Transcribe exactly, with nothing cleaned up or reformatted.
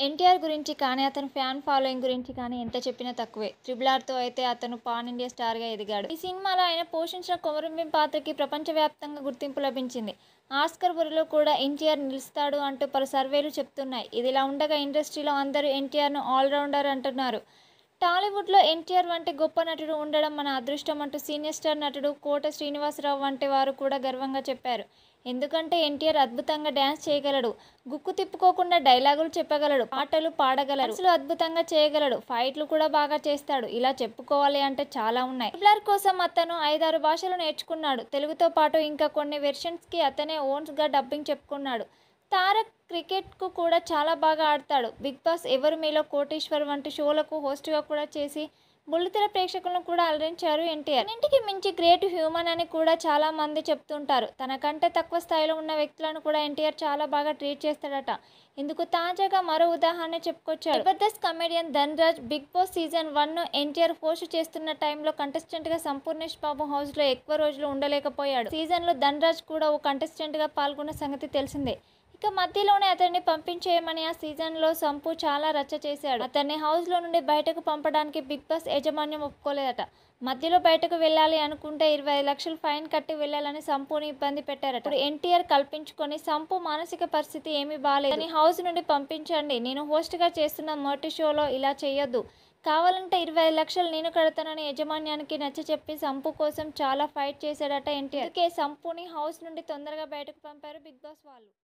ఎన్టీఆర్ గురించి కానీ, అతని ఫ్యాన్ ఫాలోయింగ్ గురించి కానీ ఎంత చెప్పినా తక్కువే. 'త్రిబుల్ ఆర్'తో అయితే అతను పాన్ ఇండియా స్టార్గా ఎదిగాడు. ఈ సినిమాలో ఆయన పోషించిన కొమరంభీం పాత్రకి ప్రపంచవ్యాప్తంగా గుర్తింపు లభించింది. ఆస్కర్ బరిలో కూడా ఎన్టీఆర్ నిలుస్తాడు అంటూ పలు సర్వేలు చెప్తున్నాయి. ఇదిలా ఉండగా ఇండస్ట్రీలో అందరూ ఎన్టీఆర్ను ఆల్రౌండర్ అంటున్నారు. టాలీవుడ్లో ఎన్టీఆర్ వంటి గొప్ప నటుడు ఉండడం మన అదృష్టం అంటూ సీనియర్ స్టార్ నటుడు కోట శ్రీనివాసరావు వంటి వారు కూడా గర్వంగా చెప్పారు. ఎందుకంటే ఎన్టీఆర్ అద్భుతంగా డ్యాన్స్ చేయగలడు, గుక్కు తిప్పుకోకుండా డైలాగులు చెప్పగలడు, పాటలు పాడగలడు, అసలు అద్భుతంగా చేయగలడు, ఫైట్లు కూడా బాగా చేస్తాడు. ఇలా చెప్పుకోవాలి అంటే చాలా ఉన్నాయి. ట్రిబుల్ ఆర్ కోసం అతను ఐదారు భాషలు నేర్చుకున్నాడు. తెలుగుతో పాటు ఇంకా కొన్ని వెర్షన్స్కి అతనే ఓన్గా డబ్బింగ్ చెప్పుకున్నాడు. తారక్ క్రికెట్కు కూడా చాలా బాగా ఆడతాడు. బిగ్ బాస్, ఎవరు మీలో కోటీశ్వర్ వంటి షోలకు హోస్ట్గా కూడా చేసి బుల్లితెర ప్రేక్షకులను కూడా అలరించారు ఎన్టీఆర్. అన్నింటికి మించి గ్రేట్ హ్యూమన్ అని కూడా చాలా మంది చెప్తుంటారు. తనకంటే తక్కువ స్థాయిలో ఉన్న వ్యక్తులను కూడా ఎన్టీఆర్ చాలా బాగా ట్రీట్ చేస్తాడట. ఇందుకు తాజాగా మరో ఉదాహరణ చెప్పుకొచ్చాడు. Jabardasth comedian Dhanraj. Bigg Boss season వన్ను ఎన్టీఆర్ హోస్ట్ చేస్తున్న టైంలో కంటెస్టెంట్గా సంపూర్ణేష్ బాబు హౌస్లో ఎక్కువ రోజులు ఉండలేకపోయాడు. సీజన్లో ధన్రాజ్ కూడా ఓ కంటెస్టెంట్గా పాల్గొన్న సంగతి తెలిసిందే. ఇక మధ్యలోనే అతన్ని పంపించేయమని ఆ సీజన్లో సంపు చాలా రచ్చ చేశాడు. అతన్ని హౌస్లో నుండి బయటకు పంపడానికి బిగ్ బాస్ యాజమాన్యం ఒప్పుకోలేదట. మధ్యలో బయటకు వెళ్ళాలి అనుకుంటే ఇరవై ఐదు లక్షలు ఫైన్ కట్టి వెళ్ళాలని సంపుని ఇబ్బంది పెట్టారట. ఇప్పుడు ఎన్టీఆర్ కల్పించుకొని సంపు మానసిక పరిస్థితి ఏమీ బాలేదు, అతని హౌస్ నుండి పంపించండి, నేను హోస్ట్గా చేస్తున్న మొదటి షోలో ఇలా చేయొద్దు, కావాలంటే ఇరవై ఐదు లక్షలు నేను కడతానని యాజమాన్యానికి నచ్చచెప్పి సంపు కోసం చాలా ఫైట్ చేశాడట ఎన్టీఆర్. అందుకే సంపుని హౌస్ నుండి తొందరగా బయటకు పంపారు బిగ్ బాస్ వాళ్ళు.